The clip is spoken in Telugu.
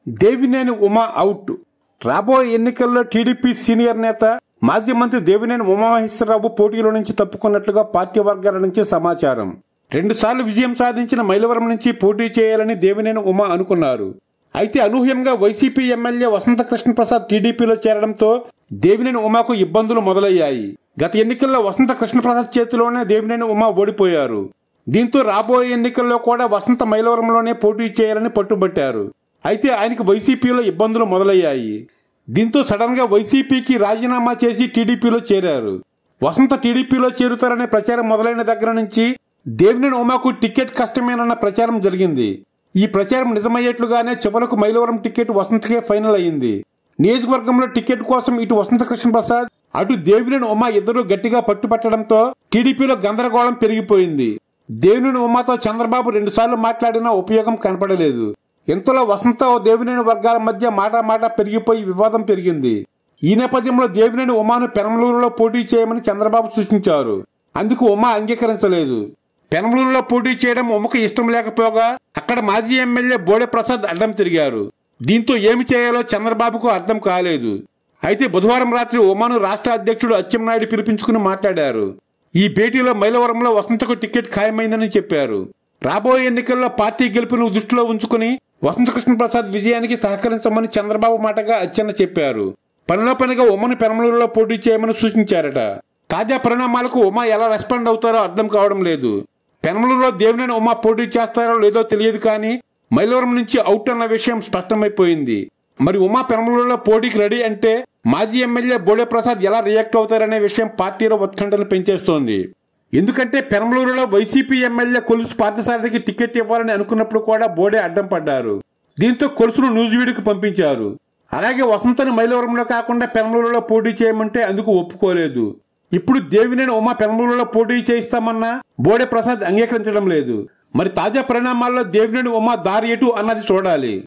దేవినేని ఉమా అవుట్. రాబోయే ఎన్నికల్లో టీడీపీ సీనియర్ నేత మాజీ మంత్రి దేవినేని ఉమామహేశ్వరరావు పోటీలో నుంచి తప్పుకున్నట్లుగా పార్టీ వర్గాల నుంచి సమాచారం. 2 సార్లు విజయం సాధించిన మైలవరం నుంచి పోటీ చేయాలని దేవినేని ఉమా అనుకున్నారు. అయితే అనూహ్యంగా వైసీపీ ఎమ్మెల్యే వసంత కృష్ణప్రసాద్ టీడీపీలో చేరడంతో దేవినేని ఉమాకు ఇబ్బందులు మొదలయ్యాయి. గత ఎన్నికల్లో వసంత కృష్ణప్రసాద్ చేతిలోనే దేవినేని ఉమా ఓడిపోయారు. దీంతో రాబోయే ఎన్నికల్లో కూడా వసంత మైలవరంలోనే పోటీ చేయాలని పట్టుబట్టారు. అయితే ఆయనకు వైసీపీలో ఇబ్బందులు మొదలయ్యాయి. దీంతో సడన్ గా వైసీపీకి రాజీనామా చేసి టీడీపీలో చేరారు. వసంత టీడీపీలో చేరుతారనే ప్రచారం మొదలైన దగ్గర నుంచి దేవినేని ఉమాకు టికెట్ కష్టమేనన్న ప్రచారం జరిగింది. ఈ ప్రచారం నిజమయ్యేట్లుగానే చివరకు మైలవరం టికెట్ వసంతకే ఫైనల్ అయింది. నియోజకవర్గంలో టికెట్ కోసం ఇటు వసంత కృష్ణప్రసాద్ అటు దేవినేని ఉమా ఇద్దరు గట్టిగా పట్టుపట్టడంతో టీడీపీలో గందరగోళం పెరిగిపోయింది. దేవినేని ఉమాతో చంద్రబాబు 2 సార్లు మాట్లాడినా ఉపయోగం కనపడలేదు. ఇంతలో వసంత దేవినేని వర్గాల మధ్య మాట పెరిగిపోయి వివాదం పెరిగింది. ఈ నేపథ్యంలో దేవినేని ఉమాను పెనమలూరులో పోటీ చేయమని చంద్రబాబు సూచించారు. అందుకు ఉమా అంగీకరించలేదు. పెనమలూరులో పోటీ చేయడం ఉమకు ఇష్టం లేకపోగా అక్కడ మాజీ ఎమ్మెల్యే బోడే ప్రసాద్ అడ్డం తిరిగారు. దీంతో ఏమి చేయాలో చంద్రబాబుకు అర్థం కాలేదు. అయితే బుధవారం రాత్రి ఉమాను రాష్ట్ర అధ్యక్షుడు అచ్చెన్నాయుడు పిలిపించుకుని మాట్లాడారు. ఈ భేటీలో మైలవరంలో వసంతకు టికెట్ ఖాయమైందని చెప్పారు. రాబోయే ఎన్నికల్లో పార్టీ గెలుపును దృష్టిలో ఉంచుకుని వసంత కృష్ణప్రసాద్ విజయానికి సహకరించమని చంద్రబాబు మాటగా అచ్చెన్న చెప్పారు. పనిలో పనిగా ఉమను పెనమలూరులో పోటీ చేయమని సూచించారట. తాజా పరిణామాలకు ఉమా ఎలా రెస్పాండ్ అవుతారో అర్థం కావడం లేదు. పెనమలూరులో దేవినేని ఉమా పోటీ చేస్తారో లేదో తెలియదు కానీ మైలవరం నుంచి అవుట్ అన్న విషయం స్పష్టమైపోయింది. మరి ఉమా పెనమలూరులో పోటీకి రెడీ అంటే మాజీ ఎమ్మెల్యే బోడే ప్రసాద్ ఎలా రియాక్ట్ అవుతారనే విషయం పార్టీలో ఉత్కంఠను పెంచేస్తోంది. ఎందుకంటే పెనమలూరులో వైసీపీ ఎమ్మెల్యే కొలుసు పార్థసారథికి టికెట్ ఇవ్వాలని అనుకున్నప్పుడు కూడా బోడే అడ్డం పడ్డారు. దీంతో కొలుసును నూజివీడుకు పంపించారు. అలాగే వసంతని మైలవరంలో కాకుండా పెనమలూరులో పోటీ చేయమంటే అందుకు ఒప్పుకోలేదు. ఇప్పుడు దేవినేని ఉమా పెనమలూరులో పోటీ చేయిస్తామన్నా బోడే ప్రసాద్ అంగీకరించడం లేదు. మరి తాజా పరిణామాల్లో దేవినేని ఉమా దారి ఎటు అన్నది చూడాలి.